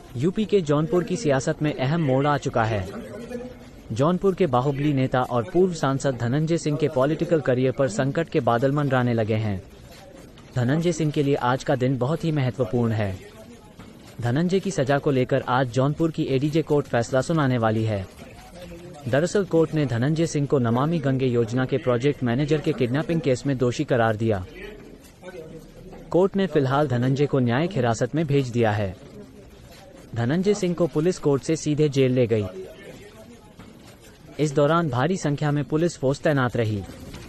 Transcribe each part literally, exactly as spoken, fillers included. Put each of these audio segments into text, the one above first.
UP के जौनपुर की सियासत में अहम मोड़ आ चुका है। जौनपुर के बाहुबली नेता और पूर्व सांसद धनंजय सिंह के पॉलिटिकल करियर पर संकट के बादल मंडराने लगे हैं। धनंजय सिंह के लिए आज का दिन बहुत ही महत्वपूर्ण है। धनंजय की सजा को लेकर आज जौनपुर की एडीजे कोर्ट फैसला सुनाने वाली है। दरअसल कोर्ट ने धनंजय सिंह को नमामि गंगे योजना के प्रोजेक्ट मैनेजर के किडनैपिंग केस में दोषी करार दिया। कोर्ट ने फिलहाल धनंजय को न्यायिक हिरासत में भेज दिया है। धनंजय सिंह को पुलिस कोर्ट से सीधे जेल ले गई। इस दौरान भारी संख्या में पुलिस फोर्स तैनात रही।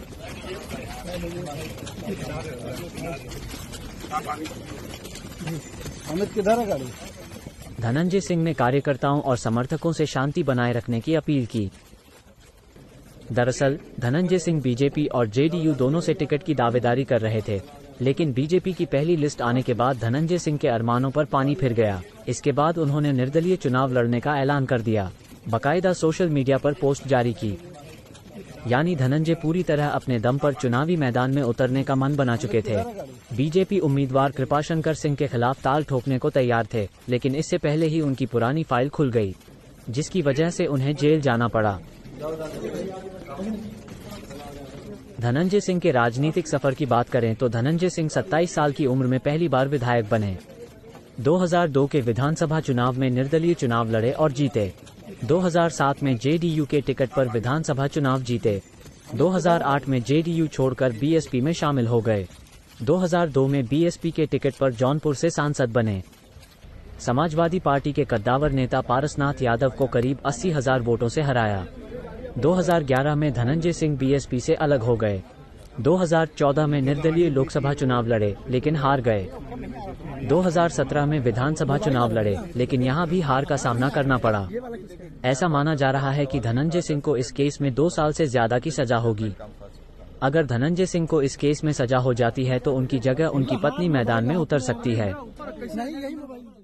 धनंजय सिंह ने कार्यकर्ताओं और समर्थकों से शांति बनाए रखने की अपील की। दरअसल धनंजय सिंह बीजेपी और जेडीयू दोनों से टिकट की दावेदारी कर रहे थे, लेकिन बीजेपी की पहली लिस्ट आने के बाद धनंजय सिंह के अरमानों पर पानी फिर गया। इसके बाद उन्होंने निर्दलीय चुनाव लड़ने का ऐलान कर दिया। बाकायदा सोशल मीडिया पर पोस्ट जारी की। यानी धनंजय पूरी तरह अपने दम पर चुनावी मैदान में उतरने का मन बना चुके थे। बीजेपी उम्मीदवार कृपाशंकर सिंह के खिलाफ ताल ठोकने को तैयार थे, लेकिन इससे पहले ही उनकी पुरानी फाइल खुल गई, जिसकी वजह से उन्हें जेल जाना पड़ा। धनंजय सिंह के राजनीतिक सफर की बात करें तो धनंजय सिंह सत्ताईस साल की उम्र में पहली बार विधायक बने। दो हज़ार दो के विधानसभा चुनाव में निर्दलीय चुनाव लड़े और जीते। दो हज़ार सात में जेडीयू के टिकट पर विधानसभा चुनाव जीते। दो हज़ार आठ में जेडीयू छोड़कर बीएसपी में शामिल हो गए। दो हज़ार दो में बीएसपी के टिकट पर जौनपुर से सांसद बने। समाजवादी पार्टी के कद्दावर नेता पारसनाथ यादव को करीब अस्सी हजार वोटों से हराया। दो हज़ार ग्यारह में धनंजय सिंह बीएसपी से अलग हो गए। दो हज़ार चौदह में निर्दलीय लोकसभा चुनाव लड़े, लेकिन हार गए। दो हज़ार सत्रह में विधानसभा चुनाव लड़े, लेकिन यहां भी हार का सामना करना पड़ा। ऐसा माना जा रहा है कि धनंजय सिंह को इस केस में दो साल से ज्यादा की सजा होगी। अगर धनंजय सिंह को इस केस में सजा हो जाती है तो उनकी जगह उनकी पत्नी मैदान में उतर सकती है।